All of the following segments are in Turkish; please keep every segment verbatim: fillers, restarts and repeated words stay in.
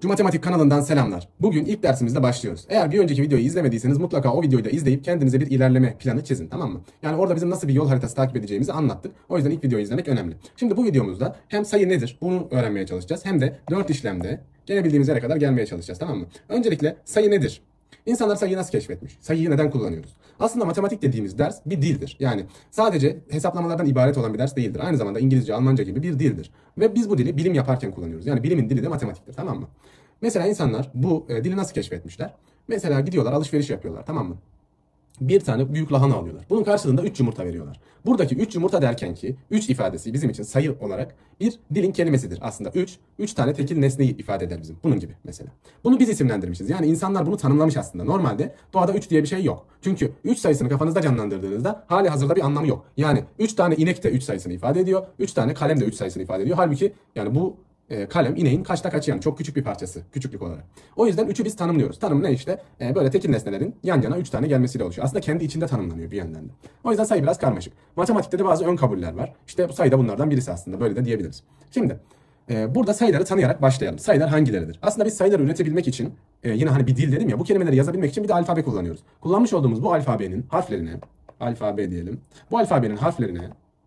Cu Matematik kanalından selamlar. Bugün ilk dersimizde başlıyoruz. Eğer bir önceki videoyu izlemediyseniz mutlaka o videoyu da izleyip kendinize bir ilerleme planı çizin, tamam mı? Yani orada bizim nasıl bir yol haritası takip edeceğimizi anlattık. O yüzden ilk videoyu izlemek önemli. Şimdi bu videomuzda hem sayı nedir bunu öğrenmeye çalışacağız, hem de dört işlemde gene bildiğimiz yere kadar gelmeye çalışacağız, tamam mı? Öncelikle sayı nedir? İnsanlar sayıyı nasıl keşfetmiş? Sayıyı neden kullanıyoruz? Aslında matematik dediğimiz ders bir dildir. Yani sadece hesaplamalardan ibaret olan bir ders değildir. Aynı zamanda İngilizce, Almanca gibi bir dildir. Ve biz bu dili bilim yaparken kullanıyoruz. Yani bilimin dili de matematiktir, tamam mı? Mesela insanlar bu e, dili nasıl keşfetmişler? Mesela gidiyorlar, alışveriş yapıyorlar, tamam mı? Bir tane büyük lahana alıyorlar. Bunun karşılığında üç yumurta veriyorlar. Buradaki üç yumurta derken ki üç ifadesi bizim için sayı olarak bir dilin kelimesidir. Aslında üç, üç tane tekil nesneyi ifade eder bizim. Bunun gibi mesela. Bunu biz isimlendirmişiz. Yani insanlar bunu tanımlamış aslında. Normalde doğada üç diye bir şey yok. Çünkü üç sayısını kafanızda canlandırdığınızda hali hazırda bir anlamı yok. Yani üç tane inek de üç sayısını ifade ediyor. üç tane kalem de üç sayısını ifade ediyor. Halbuki yani bu E, kalem ineğin kaçta kaçı, yani çok küçük bir parçası küçüklük olarak. O yüzden üçü biz tanımlıyoruz. Tanım ne işte? E, böyle tekil nesnelerin yan yana üç tane gelmesiyle oluşuyor. Aslında kendi içinde tanımlanıyor bir yandan da. O yüzden sayı biraz karmaşık. Matematikte de bazı ön kabuller var. İşte bu sayı da bunlardan birisi aslında. Böyle de diyebiliriz. Şimdi e, burada sayıları tanıyarak başlayalım. Sayılar hangileridir? Aslında biz sayıları üretebilmek için e, yine hani bir dil dedim ya, bu kelimeleri yazabilmek için bir de alfabe kullanıyoruz. Kullanmış olduğumuz bu alfabenin harflerine, alfabe diyelim. Bu alfabenin harflerine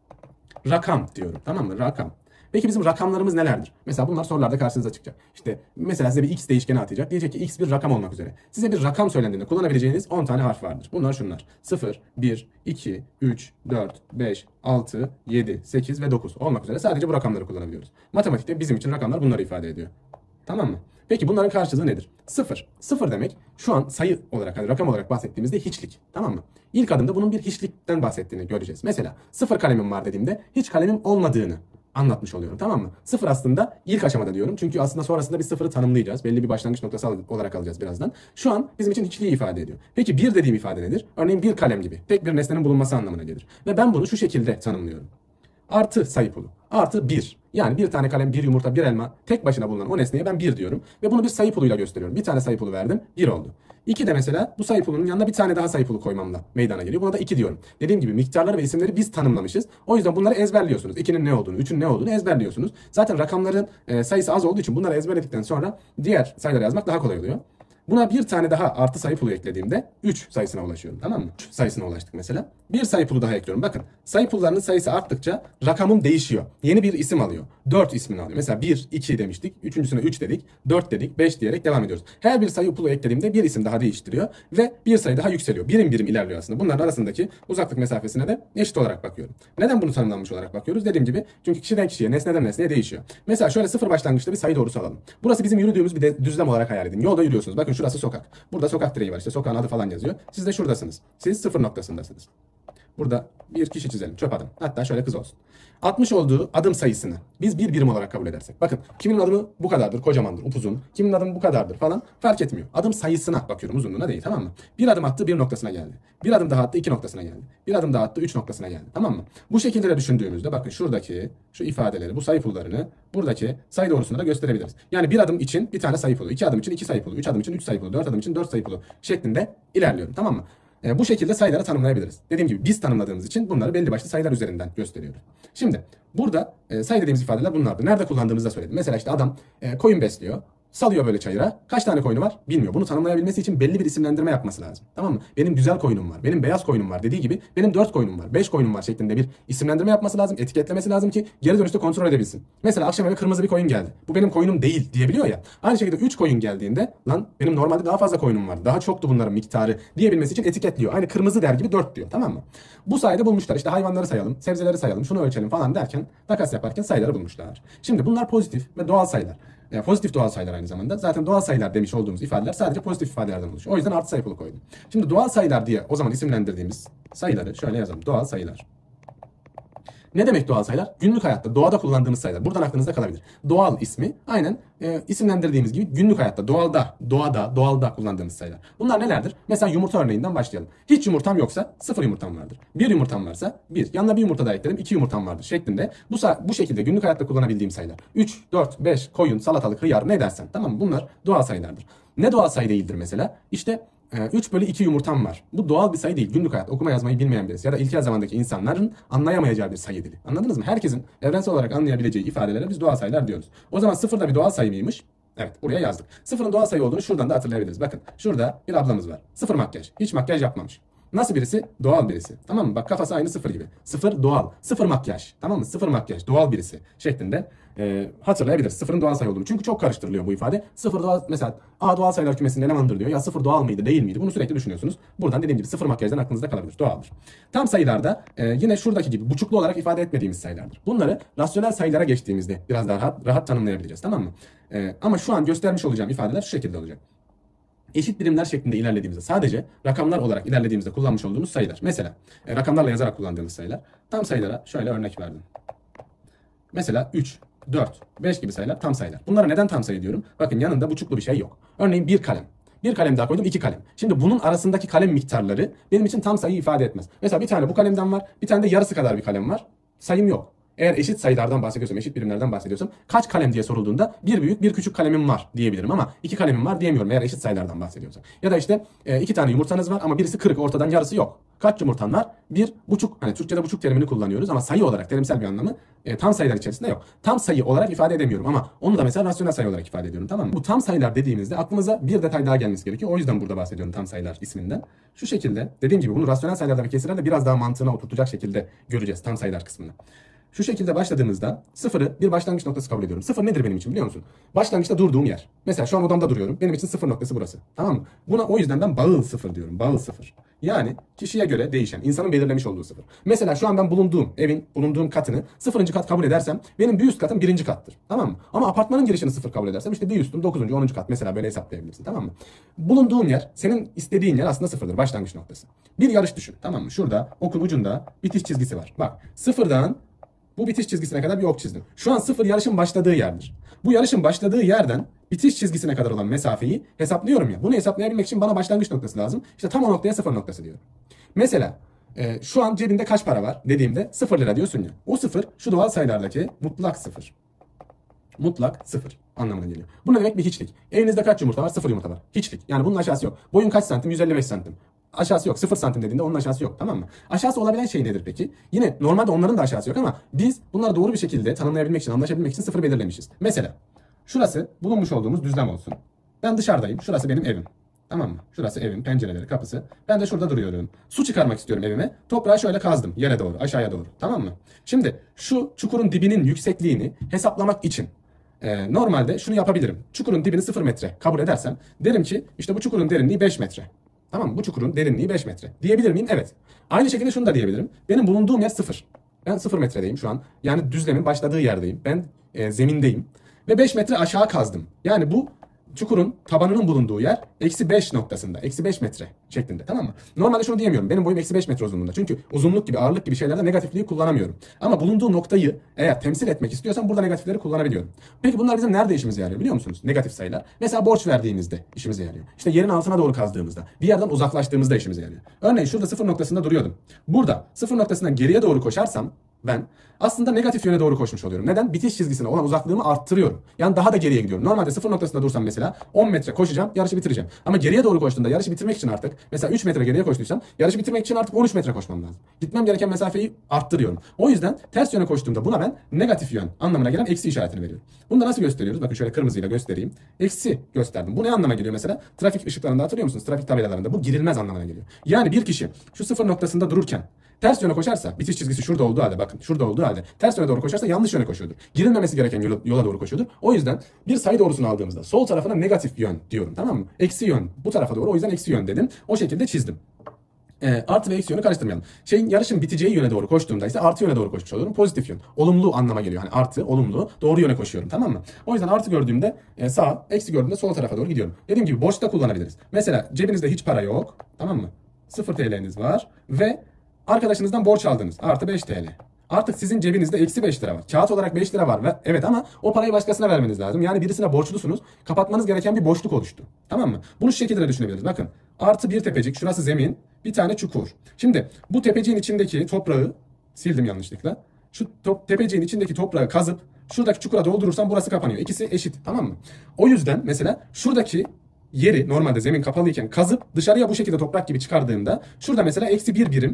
rakam diyorum. Tamam mı? Rakam. Peki bizim rakamlarımız nelerdir? Mesela bunlar sorularda karşınıza çıkacak. İşte mesela size bir x değişkeni atacak. Diyecek ki x bir rakam olmak üzere. Size bir rakam söylendiğinde kullanabileceğiniz on tane harf vardır. Bunlar şunlar: sıfır, bir, iki, üç, dört, beş, altı, yedi, sekiz ve dokuz olmak üzere sadece bu rakamları kullanabiliyoruz. Matematikte bizim için rakamlar bunları ifade ediyor. Tamam mı? Peki bunların karşılığı nedir? Sıfır. Sıfır demek şu an sayı olarak, hani rakam olarak bahsettiğimizde hiçlik. Tamam mı? İlk adımda bunun bir hiçlikten bahsettiğini göreceğiz. Mesela sıfır kalemim var dediğimde hiç kalemim olmadığını anlatmış oluyorum, tamam mı? Sıfır aslında ilk aşamada diyorum. Çünkü aslında sonrasında bir sıfırı tanımlayacağız. Belli bir başlangıç noktası olarak alacağız birazdan. Şu an bizim için hiçliği ifade ediyor. Peki bir dediğim ifade nedir? Örneğin bir kalem gibi. Tek bir nesnenin bulunması anlamına gelir. Ve ben bunu şu şekilde tanımlıyorum: artı sayı pulu. Artı bir. Yani bir tane kalem, bir yumurta, bir elma tek başına bulunan o nesneye ben bir diyorum. Ve bunu bir sayı puluyla gösteriyorum. Bir tane sayı pulu verdim, bir oldu. iki de mesela bu sayı pulunun yanına bir tane daha sayı pulu koymamla meydana geliyor. Buna da iki diyorum. Dediğim gibi miktarları ve isimleri biz tanımlamışız. O yüzden bunları ezberliyorsunuz. ikinin ne olduğunu, üçün ne olduğunu ezberliyorsunuz. Zaten rakamların e, sayısı az olduğu için bunları ezberledikten sonra diğer sayıları yazmak daha kolay oluyor. Buna bir tane daha artı sayı pulu eklediğimde üç sayısına ulaşıyorum, tamam mı? üç sayısına ulaştık mesela. Bir sayı pulu daha ekliyorum. Bakın, sayı pullarının sayısı arttıkça rakamım değişiyor. Yeni bir isim alıyor. dört ismini alıyor. Mesela bir, iki demiştik. Üçüncüsüne üç dedik. dört dedik. beş diyerek devam ediyoruz. Her bir sayı pulu eklediğimde bir isim daha değiştiriyor. Ve bir sayı daha yükseliyor. Birim birim ilerliyor aslında. Bunların arasındaki uzaklık mesafesine de eşit olarak bakıyorum. Neden bunu tanımlanmış olarak bakıyoruz? Dediğim gibi çünkü kişiden kişiye, nesneden nesneye değişiyor. Mesela şöyle sıfır başlangıçta bir sayı doğrusu alalım. Burası bizim yürüdüğümüz bir de düzlem olarak hayal edin. Yolda yürüyorsunuz. Bakın şurası sokak. Burada sokak direği var. İşte sokağın adı falan yazıyor. Siz de şuradasınız. Siz sıfır noktasındasınız. Burada bir kişi çizelim. Çöp adam. Hatta şöyle kız olsun. atmış olduğu adım sayısını biz bir birim olarak kabul edersek. Bakın, kiminin adımı bu kadardır, kocamandır, upuzun. Kiminin adımı bu kadardır falan, fark etmiyor. Adım sayısına bakıyorum, uzunluğuna değil, tamam mı? Bir adım attı, bir noktasına geldi. Bir adım daha attı, iki noktasına geldi. Bir adım daha attı, üç noktasına geldi. Tamam mı? Bu şekilde de düşündüğümüzde bakın şuradaki şu ifadeleri, bu sayı pullarını buradaki sayı doğrusunda da gösterebiliriz. Yani bir adım için bir tane sayı pulu, iki adım için iki sayı pulu, üç adım için üç sayı pulu, dört adım için dört sayı pulu şeklinde ilerliyorum. Tamam mı? E, bu şekilde sayıları tanımlayabiliriz. Dediğim gibi biz tanımladığımız için bunları belli başlı sayılar üzerinden gösteriyoruz. Şimdi burada e, sayı dediğimiz ifadeler bunlardır. Nerede kullandığımızı da söyledim. Mesela işte adam e, koyun besliyor. Salıyor böyle çayıra. Kaç tane koyunu var? Bilmiyor. Bunu tanımlayabilmesi için belli bir isimlendirme yapması lazım. Tamam mı? Benim güzel koyunum var. Benim beyaz koyunum var dediği gibi benim dört koyunum var, beş koyunum var şeklinde bir isimlendirme yapması lazım. Etiketlemesi lazım ki geri dönüşte kontrol edebilsin. Mesela akşam eve kırmızı bir koyun geldi. Bu benim koyunum değil diyebiliyor ya. Aynı şekilde üç koyun geldiğinde lan benim normalde daha fazla koyunum var, daha çoktu bunların miktarı diyebilmesi için etiketliyor. Aynı kırmızı der gibi dört diyor. Tamam mı? Bu sayede bulmuşlar. İşte hayvanları sayalım, sebzeleri sayalım, şunu ölçelim falan derken, takas yaparken sayıları bulmuşlar. Şimdi bunlar pozitif ve doğal sayılar. Yani pozitif doğal sayılar aynı zamanda. Zaten doğal sayılar demiş olduğumuz ifadeler sadece pozitif ifadelerden oluşuyor. O yüzden artı sayı pulu koydum. Şimdi doğal sayılar diye o zaman isimlendirdiğimiz sayıları şöyle yazalım. Doğal sayılar. Ne demek doğal sayılar? Günlük hayatta, doğada kullandığımız sayılar. Buradan aklınızda kalabilir. Doğal ismi aynen e, isimlendirdiğimiz gibi günlük hayatta, doğalda, doğada, doğalda kullandığımız sayılar. Bunlar nelerdir? Mesela yumurta örneğinden başlayalım. Hiç yumurtam yoksa sıfır yumurtam vardır. Bir yumurtam varsa bir. Yanına bir yumurta daha ekledim, iki yumurtam vardır şeklinde. Bu, bu şekilde günlük hayatta kullanabildiğim sayılar. üç, dört, beş, koyun, salatalık, hıyar ne dersen. Tamam mı? Bunlar doğal sayılardır. Ne doğal sayı değildir mesela? İşte üç bölü iki yumurtam var. Bu doğal bir sayı değil. Günlük hayat, okuma yazmayı bilmeyen birisi ya da ilkel zamandaki insanların anlayamayacağı bir sayı dili. Anladınız mı? Herkesin evrensel olarak anlayabileceği ifadelere biz doğal sayılar diyoruz. O zaman sıfır da bir doğal sayı mıymış? Evet, buraya yazdık. Sıfırın doğal sayı olduğunu şuradan da hatırlayabiliriz. Bakın şurada bir ablamız var. Sıfır makyaj. Hiç makyaj yapmamış. Nasıl birisi? Doğal birisi. Tamam mı? Bak kafası aynı sıfır gibi. Sıfır doğal. Sıfır makyaj. Tamam mı? Sıfır makyaj. Doğal birisi şeklinde e, hatırlayabiliriz. Sıfırın doğal sayı olduğunu. Çünkü çok karıştırılıyor bu ifade. Sıfır doğal mesela A doğal sayılar kümesinin elemanıdır diyor. Ya sıfır doğal mıydı değil miydi? Bunu sürekli düşünüyorsunuz. Buradan dediğim gibi sıfır makyajdan aklınızda kalabilir. Doğaldır. Tam sayılarda e, yine şuradaki gibi buçuklu olarak ifade etmediğimiz sayılardır. Bunları rasyonel sayılara geçtiğimizde biraz daha rahat, rahat tanımlayabileceğiz. Tamam mı? E, ama şu an göstermiş olacağım ifadeler şu şekilde olacak. Eşit birimler şeklinde ilerlediğimizde sadece rakamlar olarak ilerlediğimizde kullanmış olduğumuz sayılar. Mesela e, rakamlarla yazarak kullandığımız sayılar. Tam sayılara şöyle örnek verdim. Mesela üç, dört, beş gibi sayılar tam sayılar. Bunlara neden tam sayı diyorum? Bakın yanında buçuklu bir şey yok. Örneğin bir kalem. Bir kalem daha koydum, iki kalem. Şimdi bunun arasındaki kalem miktarları benim için tam sayı ifade etmez. Mesela bir tane bu kalemden var, bir tane de yarısı kadar bir kalem var. Sayım yok. Eğer eşit sayılardan bahsediyorsam, eşit birimlerden bahsediyorsam kaç kalem diye sorulduğunda bir büyük bir küçük kalemim var diyebilirim ama iki kalemim var diyemiyorum eğer eşit sayılardan bahsediyorsam. Ya da işte e, iki tane yumurtanız var ama birisi kırık, ortadan yarısı yok. Kaç yumurtan var? Bir buçuk. Hani Türkçe'de buçuk terimini kullanıyoruz ama sayı olarak terimsel bir anlamı e, tam sayılar içerisinde yok. Tam sayı olarak ifade edemiyorum ama onu da mesela rasyonel sayı olarak ifade ediyorum, tamam mı? Bu tam sayılar dediğimizde aklımıza bir detay daha gelmesi gerekiyor. O yüzden burada bahsediyorum tam sayılar isminden. Şu şekilde dediğim gibi bunu rasyonel sayılarla ve kesirlerle biraz daha mantığına oturtacak şekilde göreceğiz tam sayılar kısmını. Şu şekilde başladığımızda sıfırı bir başlangıç noktası kabul ediyorum. Sıfır nedir benim için biliyor musun? Başlangıçta durduğum yer. Mesela şu an odamda duruyorum. Benim için sıfır noktası burası. Tamam mı? Buna o yüzden ben bağıl sıfır diyorum. Bağıl sıfır. Yani kişiye göre değişen, insanın belirlemiş olduğu sıfır. Mesela şu an ben bulunduğum evin, bulunduğum katını sıfırıncı kat kabul edersem benim bir üst katım birinci kattır. Tamam mı? Ama apartmanın girişini sıfır kabul edersem işte bir üstüm dokuzuncu, onuncu kat mesela böyle hesaplayabilirsin. Tamam mı? Bulunduğun yer, senin istediğin yer aslında sıfırdır. Başlangıç noktası. Bir yarış düşün. Tamam mı? Şurada okun ucunda bitiş çizgisi var. Bak sıfırdan bu bitiş çizgisine kadar bir ok çizdim. Şu an sıfır yarışın başladığı yerdir. Bu yarışın başladığı yerden bitiş çizgisine kadar olan mesafeyi hesaplıyorum ya. Bunu hesaplayabilmek için bana başlangıç noktası lazım. İşte tam o noktaya sıfır noktası diyorum. Mesela e, şu an cebinde kaç para var dediğimde sıfır lira diyorsun ya. O sıfır şu doğal sayılardaki mutlak sıfır. Mutlak sıfır anlamına geliyor. Bu ne demek? Bir hiçlik. Evinizde kaç yumurta var? Sıfır yumurta var. Hiçlik. Yani bunun aşağısı yok. Boyun kaç santim? yüz elli beş santim. Aşağısı yok. sıfır santim dediğinde onun aşağısı yok. Tamam mı? Aşağısı olabilen şey nedir peki? Yine normalde onların da aşağısı yok ama biz bunları doğru bir şekilde tanımlayabilmek için, anlaşabilmek için sıfır belirlemişiz. Mesela şurası bulunmuş olduğumuz düzlem olsun. Ben dışarıdayım. Şurası benim evim. Tamam mı? Şurası evim, pencereleri, kapısı. Ben de şurada duruyorum. Su çıkarmak istiyorum evime. Toprağı şöyle kazdım yere doğru, aşağıya doğru. Tamam mı? Şimdi şu çukurun dibinin yüksekliğini hesaplamak için e, normalde şunu yapabilirim. Çukurun dibini sıfır metre kabul edersem derim ki işte bu çukurun derinliği beş metre. Tamam mı? Bu çukurun derinliği beş metre. Diyebilir miyim? Evet. Aynı şekilde şunu da diyebilirim. Benim bulunduğum yer sıfır. Ben sıfır metredeyim şu an. Yani düzlemin başladığı yerdeyim. Ben e, zemindeyim. Ve beş metre aşağı kazdım. Yani bu çukurun tabanının bulunduğu yer eksi beş noktasında. Eksi beş metre şeklinde. Tamam mı? Normalde şunu diyemiyorum. Benim boyum eksi beş metre uzunluğunda. Çünkü uzunluk gibi, ağırlık gibi şeylerde negatifliği kullanamıyorum. Ama bulunduğu noktayı eğer temsil etmek istiyorsam burada negatifleri kullanabiliyorum. Peki bunlar bizim nerede işimize yarıyor biliyor musunuz? Negatif sayılar. Mesela borç verdiğimizde işimize yarıyor. İşte yerin altına doğru kazdığımızda, bir yerden uzaklaştığımızda işimize yarıyor. Örneğin şurada sıfır noktasında duruyordum. Burada sıfır noktasından geriye doğru koşarsam ben aslında negatif yöne doğru koşmuş oluyorum. Neden? Bitiş çizgisine olan uzaklığımı arttırıyorum. Yani daha da geriye gidiyorum. Normalde sıfır noktasında dursam mesela on metre koşacağım, yarışı bitireceğim. Ama geriye doğru koştuğumda yarışı bitirmek için artık mesela üç metre geriye koştuysam yarışı bitirmek için artık on üç metre koşmam lazım. Gitmem gereken mesafeyi arttırıyorum. O yüzden ters yöne koştuğumda buna ben negatif yön anlamına gelen eksi işaretini veriyorum. Bunu da nasıl gösteriyoruz? Bakın şöyle kırmızıyla göstereyim. Eksi gösterdim. Bu ne anlama geliyor mesela? Trafik ışıklarında hatırlıyor musunuz? Trafik tabelalarında bu girilmez anlamına geliyor. Yani bir kişi şu sıfır noktasında dururken ters yöne koşarsa, bitiş çizgisi şurada olduğu halde, bakın şurada olduğu halde ters yöne doğru koşarsa yanlış yöne koşuyordur. Girilmemesi gereken yola, yola doğru koşuyordur. O yüzden bir sayı doğrusunu aldığımızda sol tarafına negatif yön diyorum, tamam mı? Eksi yön bu tarafa doğru, o yüzden eksi yön dedim. O şekilde çizdim. E, artı ve eksi yönü karıştırmayalım. Şeyin yarışın biteceği yöne doğru koştuğumda ise artı yöne doğru koşmuş oluyorum. Pozitif yön. Olumlu anlama geliyor. Hani artı, olumlu, doğru yöne koşuyorum, tamam mı? O yüzden artı gördüğümde e, sağ, eksi gördüğümde sol tarafa doğru gidiyorum. Dediğim gibi borçta kullanabiliriz. Mesela cebinizde hiç para yok, tamam mı? sıfır T L'niz var ve arkadaşınızdan borç aldınız. Artı beş T L. Artık sizin cebinizde eksi beş lira var. Kağıt olarak beş lira var. Ve, evet ama o parayı başkasına vermeniz lazım. Yani birisine borçlusunuz. Kapatmanız gereken bir boşluk oluştu. Tamam mı? Bunu şu şekilde düşünebiliriz. Bakın. Artı bir tepecik. Şurası zemin. Bir tane çukur. Şimdi bu tepeciğin içindeki toprağı sildim yanlışlıkla. Şu top, tepeciğin içindeki toprağı kazıp şuradaki çukura doldurursam burası kapanıyor. İkisi eşit. Tamam mı? O yüzden mesela şuradaki yeri normalde zemin kapalıyken kazıp dışarıya bu şekilde toprak gibi çıkardığımda şurada mesela eksi bir birim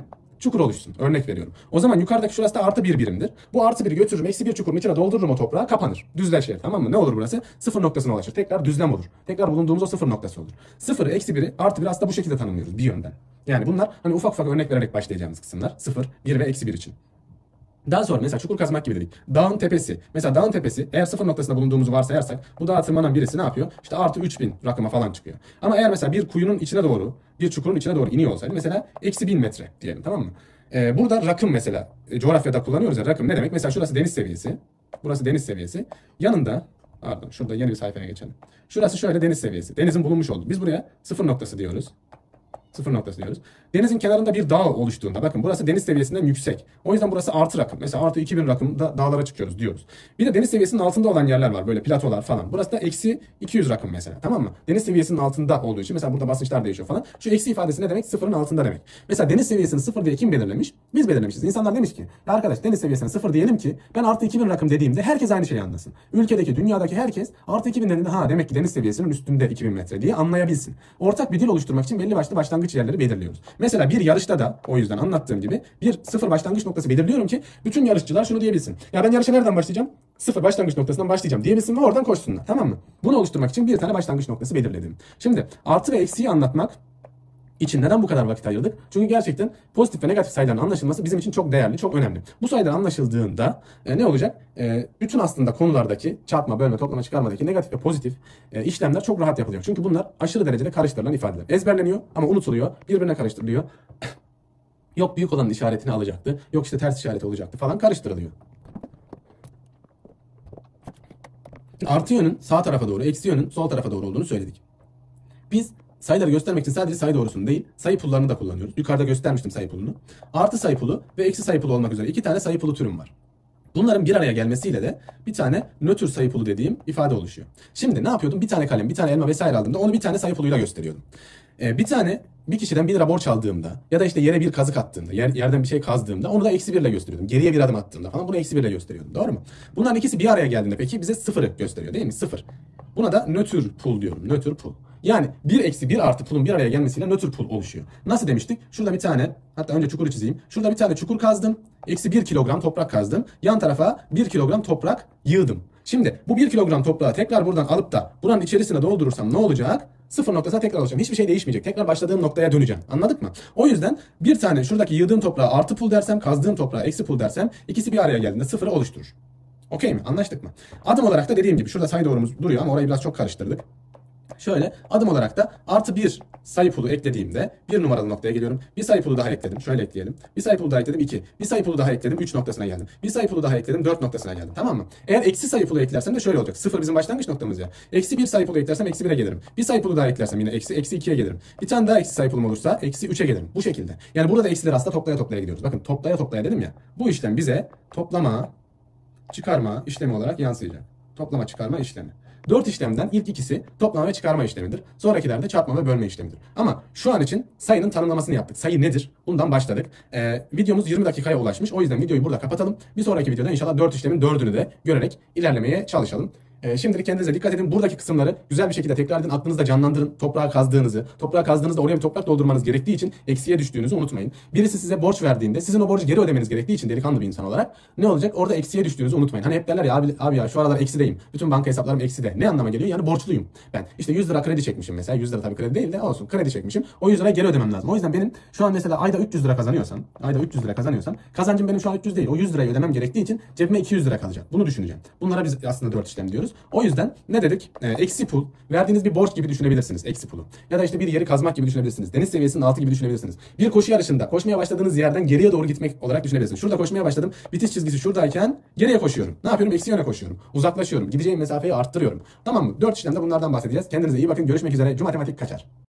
çukur oluşsun. Örnek veriyorum. O zaman yukarıdaki şurası da artı bir birimdir. Bu artı biri götürürüm. Eksi bir çukurun içine doldururum o toprağı. Kapanır. Düzleşir. Tamam mı? Ne olur burası? Sıfır noktasına ulaşır. Tekrar düzlem olur. Tekrar bulunduğumuz o sıfır noktası olur. Sıfırı, eksi biri, artı biri aslında bu şekilde tanımlıyoruz bir yönden. Yani bunlar hani ufak ufak örnek vererek başlayacağımız kısımlar. sıfır, bir ve eksi bir için. Daha sonra mesela çukur kazmak gibi dedik. Dağın tepesi. Mesela dağın tepesi eğer sıfır noktasında bulunduğumuzu varsayarsak bu dağa tırmanan birisi ne yapıyor? İşte artı üç bin rakıma falan çıkıyor. Ama eğer mesela bir kuyunun içine doğru, bir çukurun içine doğru iniyor olsaydı mesela eksi bin metre diyelim, tamam mı? Ee, burada rakım mesela e, coğrafyada kullanıyoruz ya, rakım ne demek? Mesela şurası deniz seviyesi. Burası deniz seviyesi. Yanında pardon şurada yeni bir sayfaya geçelim. Şurası şöyle deniz seviyesi. Denizin bulunmuş olduğu. Biz buraya sıfır noktası diyoruz. Sıfır noktası diyoruz. Denizin kenarında bir dağ oluştuğunda bakın burası deniz seviyesinden yüksek. O yüzden burası artı rakım. Mesela artı iki bin rakımda dağlara çıkıyoruz diyoruz. Bir de deniz seviyesinin altında olan yerler var. Böyle platolar falan. Burası da eksi iki yüz rakım mesela. Tamam mı? Deniz seviyesinin altında olduğu için mesela burada basınçlar değişiyor falan. Şu eksi ifadesi ne demek? Sıfırın altında demek. Mesela deniz seviyesini sıfır diye kim belirlemiş? Biz belirlemişiz. İnsanlar demiş ki ya arkadaş deniz seviyesini sıfır diyelim ki ben artı iki bin rakım dediğimde herkes aynı şeyi anlasın. Ülkedeki, dünyadaki herkes artı iki bin dediğinde ha demek ki deniz seviyesinin üstünde iki bin metre diye anlayabilsin. Ortak bir dil oluşturmak için belli başlı başlangıç yerleri belirliyoruz. Mesela bir yarışta da o yüzden anlattığım gibi bir sıfır başlangıç noktası belirliyorum ki bütün yarışçılar şunu diyebilsin. Ya ben yarışa nereden başlayacağım? Sıfır başlangıç noktasından başlayacağım diyebilsin ve oradan koşsunlar. Tamam mı? Bunu oluşturmak için bir tane başlangıç noktası belirledim. Şimdi artı ve eksiyi anlatmak için neden bu kadar vakit ayırdık? Çünkü gerçekten pozitif ve negatif sayıların anlaşılması bizim için çok değerli, çok önemli. Bu sayılar anlaşıldığında e, ne olacak? E, bütün aslında konulardaki çarpma, bölme, toplama, çıkarmadaki negatif ve pozitif e, işlemler çok rahat yapılıyor. Çünkü bunlar aşırı derecede karıştırılan ifadeler. Ezberleniyor ama unutuluyor, birbirine karıştırılıyor. Yok büyük olanın işaretini alacaktı, yok işte ters işareti olacaktı falan karıştırılıyor. Artı yönün sağ tarafa doğru, eksi yönün sol tarafa doğru olduğunu söyledik. Biz sayıları göstermek için sadece sayı doğrusunu değil, sayı pullarını da kullanıyoruz. Yukarıda göstermiştim sayı pulunu. Artı sayı pulu ve eksi sayı pulu olmak üzere iki tane sayı pulu türüm var. Bunların bir araya gelmesiyle de bir tane nötr sayı pulu dediğim ifade oluşuyor. Şimdi ne yapıyordum? Bir tane kalem, bir tane elma vesaire aldığımda onu bir tane sayı puluyla gösteriyordum. Ee, bir tane bir kişiden bir lira borç aldığımda ya da işte yere bir kazık attığımda, yer, yerden bir şey kazdığımda onu da eksi birle gösteriyordum. Geriye bir adım attığımda falan bunu eksi birle gösteriyordum. Doğru mu? Bunların ikisi bir araya geldiğinde peki bize sıfırı gösteriyor değil mi? Sıfır. Buna da nötr pul diyorum. Nötr pul. Yani bir eksi bir artı pulun bir araya gelmesiyle nötr pul oluşuyor. Nasıl demiştik? Şurada bir tane, hatta önce çukuru çizeyim. Şurada bir tane çukur kazdım. Eksi bir kilogram toprak kazdım. Yan tarafa bir kilogram toprak yığdım. Şimdi bu bir kilogram toprağı tekrar buradan alıp da buranın içerisine doldurursam ne olacak? Sıfır noktasına tekrar olacağım. Hiçbir şey değişmeyecek. Tekrar başladığım noktaya döneceğim. Anladık mı? O yüzden bir tane şuradaki yığdığım toprağı artı pul dersem, kazdığım toprağı eksi pul dersem ikisi bir araya geldiğinde sıfırı oluşturur. Okey mi? Anlaştık mı? Adım olarak da dediğim gibi şurada sayı doğrumuz duruyor ama orayı biraz çok karıştırdık. Şöyle adım olarak da artı bir sayı pulu eklediğimde bir numaralı noktaya geliyorum. Bir sayı pulu daha ekledim. Şöyle ekleyelim. Bir sayı pulu daha ekledim iki. Bir sayı pulu daha ekledim üç noktasına geldim. Bir sayı pulu daha ekledim dört noktasına geldim. Tamam mı? Eğer eksi sayı pulu eklersem de şöyle olacak. sıfır bizim başlangıç noktamız ya. Eksi bir sayı pulu eklersem eksi bire gelirim. Bir sayı pulu daha eklersem yine eksi eksi ikiye gelirim. Bir tane daha eksi sayı pulum olursa eksi üçe gelirim. Bu şekilde. Yani burada da eksileri aslında toplaya toplaya gidiyoruz. Bakın toplaya toplaya dedim ya. Bu işlem bize toplama, çıkarma işlemi olarak yansıyacak. Toplama çıkarma işlemi. Dört işlemden ilk ikisi toplama ve çıkarma işlemidir. Sonrakiler de çarpma ve bölme işlemidir. Ama şu an için sayının tanımlamasını yaptık. Sayı nedir? Bundan başladık. Ee, videomuz yirmi dakikaya ulaşmış. O yüzden videoyu burada kapatalım. Bir sonraki videoda inşallah dört işlemin dördünü de görerek ilerlemeye çalışalım. Ee, şimdilik kendinize dikkat edin. Buradaki kısımları güzel bir şekilde tekrar edin. Aklınızda canlandırın. Toprağa kazdığınızı, toprağa kazdığınızda oraya bir toprak doldurmanız gerektiği için eksiye düştüğünüzü unutmayın. Birisi size borç verdiğinde sizin o borcu geri ödemeniz gerektiği için delikanlı bir insan olarak ne olacak? Orada eksiye düştüğünüzü unutmayın. Hani hep derler ya abi, abi ya şu aralar eksideyim. Bütün banka hesaplarım ekside. Ne anlama geliyor? Yani borçluyum ben. İşte yüz lira kredi çekmişim mesela. yüz lira tabii kredi değil de olsun. Kredi çekmişim. O yüz lirayı geri ödemem lazım. O yüzden benim şu an mesela ayda üç yüz lira kazanıyorsam, ayda üç yüz lira kazanıyorsam kazancım benim şu an üç yüz değil. O yüz lirayı ödemem gerektiği için cebime iki yüz lira kalacak. Bunu düşüneceğim. Bunlara biz aslında dört işlem diyoruz. O yüzden ne dedik? Ee, eksi pul. Verdiğiniz bir borç gibi düşünebilirsiniz eksi pulu. Ya da işte bir yeri kazmak gibi düşünebilirsiniz. Deniz seviyesinin altı gibi düşünebilirsiniz. Bir koşu yarışında koşmaya başladığınız yerden geriye doğru gitmek olarak düşünebilirsiniz. Şurada koşmaya başladım. Bitiş çizgisi şuradayken geriye koşuyorum. Ne yapıyorum? Eksi yöne koşuyorum. Uzaklaşıyorum. Gideceğim mesafeyi arttırıyorum. Tamam mı? Dört işlemde bunlardan bahsedeceğiz. Kendinize iyi bakın. Görüşmek üzere. Cuma matematik kaçar.